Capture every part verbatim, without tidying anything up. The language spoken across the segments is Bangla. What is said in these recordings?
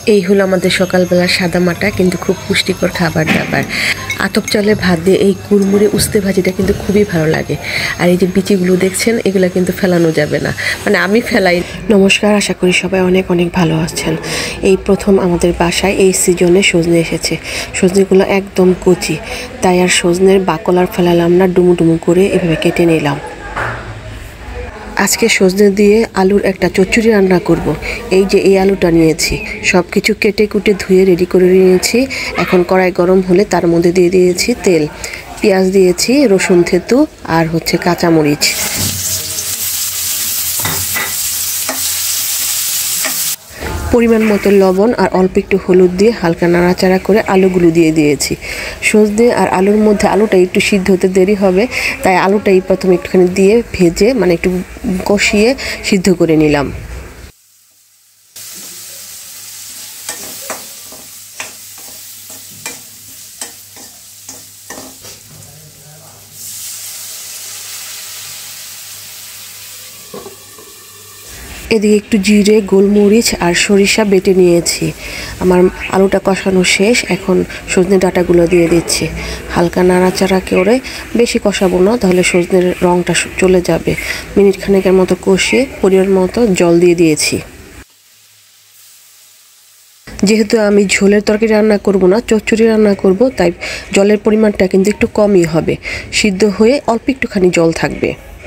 এই হলো আমাদের সকালবেলা সাদামাটা কিন্তু খুব পুষ্টিকর খাবার দাবার। আতপ চালের ভাত দিয়ে এই কুড়মুড়ে উস্তে ভাজিটা কিন্তু খুবই ভালো লাগে। আর এই যে বিচিগুলো দেখছেন এগুলো কিন্তু ফেলানো যাবে না, মানে আমি ফেলাই। নমস্কার, আশা করি সবাই অনেক অনেক ভালো আছেন। এই প্রথম আমাদের বাসায় এই সিজনে সজনে এসেছে। সজনেগুলো একদম কচি, তাই আর সজনের বাকল আর ফেলালাম না, ডুমু ডুমু করে এভাবে কেটে নিলাম। আজকে সজনে দিয়ে আলুর একটা চচ্চড়ি রান্না করব। এই যে এই আলুটা নিয়েছি, সব কিছু কেটে কুটে ধুয়ে রেডি করে নিয়েছি। এখন কড়াই গরম হলে তার মধ্যে দিয়ে দিয়েছি তেল, পেঁয়াজ দিয়েছি, রসুন থেতু আর হচ্ছে কাঁচামরিচ। পরিমাণ মতো লবণ আর অল্প একটু হলুদ দিয়ে হালকা নাড়াচাড়া করে আলুগুলো দিয়ে দিয়েছি। সজনে আর আলুর মধ্যে আলুটা একটু সিদ্ধ হতে দেরি হবে, তাই আলুটাই প্রথমে একটুখানি দিয়ে ভেজে মানে একটু কষিয়ে সিদ্ধ করে নিলাম। এদিকে একটু জিরে, গোলমরিচ আর সরিষা বেটে নিয়েছি। আমার আলুটা কষানো শেষ, এখন সজনে ডাঁটাগুলো দিয়ে দিচ্ছি। হালকা নাড়াচাড়া করে, বেশি কষাবো না, তাহলে সজনের রঙটা চলে যাবে। মিনিট খানেকের মতো কষিয়ে পরিমাণ মতো জল দিয়ে দিয়েছি। যেহেতু আমি ঝোলের তরকারি রান্না করব না, চচ্চড়ি রান্না করব, তাই জলের পরিমাণটা কিন্তু একটু কমই হবে। সিদ্ধ হয়ে অল্প একটুখানি জল থাকবে।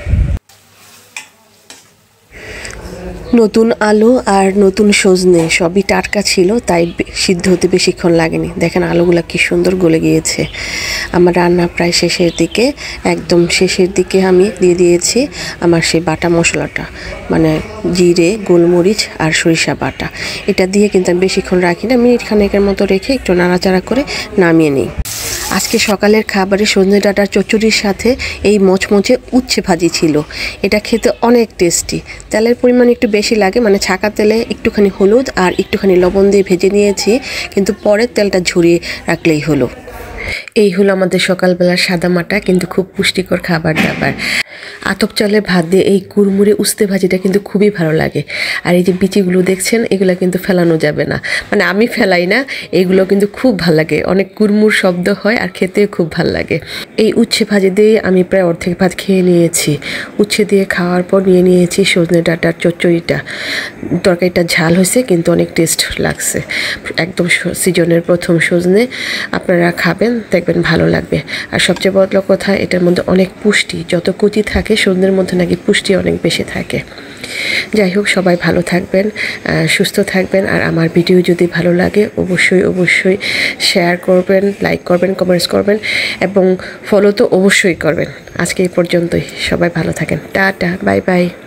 নতুন আলু আর নতুন সজনে সবই টাটকা ছিল, তাই সিদ্ধ হতে বেশিক্ষণ লাগেনি। দেখেন আলুগুলো কি সুন্দর গলে গিয়েছে। আমার রান্না প্রায় শেষের দিকে, একদম শেষের দিকে আমি দিয়ে দিয়েছি আমার সেই বাটা মশলাটা, মানে জিরে, গোলমরিচ আর সরিষা বাটা। এটা দিয়ে কিন্তু আমি বেশিক্ষণ রাখি না, মিনিট খানেকের মতো রেখে একটু নাড়াচাড়া করে নামিয়ে নিই। আজকে সকালের খাবারে সজনে ডাঁটার চচ্চড়ির সাথে এই মচমচে উচ্ছে ভাজি ছিল। এটা খেতে অনেক টেস্টি। তেলের পরিমাণ একটু বেশি লাগে, মানে ছাকা তেলে একটুখানি হলুদ আর একটুখানি লবণ দিয়ে ভেজে নিয়েছি, কিন্তু পরে তেলটা ঝরিয়ে রাখলেই হলো। এই হলো আমাদের সকালবেলার সাদামাটা কিন্তু খুব পুষ্টিকর খাবার দাবার। আতপ চালের ভাত দিয়ে এই কুড়মুড়ে উস্তে ভাজিটা কিন্তু খুবই ভালো লাগে। আর এই যে বিচিগুলো দেখছেন এগুলো কিন্তু ফেলানো যাবে না, মানে আমি ফেলাই না, এগুলো কিন্তু খুব ভালো লাগে। অনেক কুড়মুড় শব্দ হয় আর খেতেও খুব ভালো লাগে। এই উচ্ছে ভাজি দিয়ে আমি প্রায় অর্ধেক ভাত খেয়ে নিয়েছি। উচ্ছে দিয়ে খাওয়ার পর নিয়ে নিয়েছি সজনে ডাঁটার চচ্চড়িটা। তরকারিটা ঝাল হয়েছে কিন্তু অনেক টেস্ট লাগছে। একদম সিজনের প্রথম সজনে, আপনারা খাবেন, দেখবেন ভালো লাগবে। আর সবচেয়ে বড় কথা, এটার মধ্যে অনেক পুষ্টি, যত কচি থাকে সজনের মধ্যে নাকি পুষ্টি অনেক বেশি থাকে। যাই হোক, সবাই ভালো থাকবেন, সুস্থ থাকবেন। আর আমার ভিডিও যদি ভালো লাগে অবশ্যই অবশ্যই শেয়ার করবেন, লাইক করবেন, কমেন্টস করবেন এবং ফলো তো অবশ্যই করবেন। আজকে এই পর্যন্তই, সবাই ভালো থাকেন। Tata, bye by.